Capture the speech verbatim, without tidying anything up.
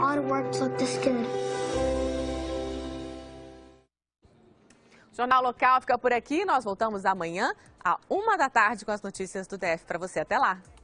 lot of work to look this good. O Jornal Local fica por aqui. Nós voltamos amanhã, à uma da tarde, com as notícias do D F para você. Até lá!